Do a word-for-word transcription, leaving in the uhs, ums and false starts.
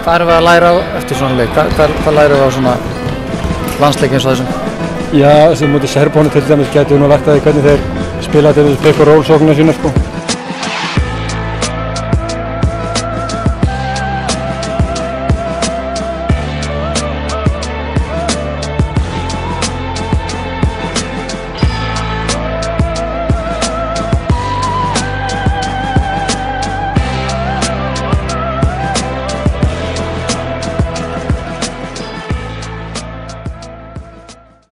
Hvað erum við að læra á eftir svona leik? Hvað, hvað, hvað lærum við á svona landsleik eins og þessum? Já, sem mútið Serbónu til dæmis getum við nú lært að því hvernig þeir spila til þessu pick og roll sóknina sína sko.